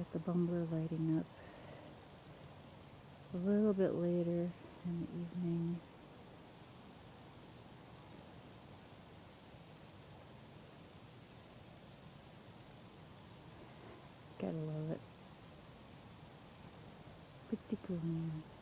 got the bumbler lighting up a little bit later in the evening. Gotta love it. Pretty cool, man.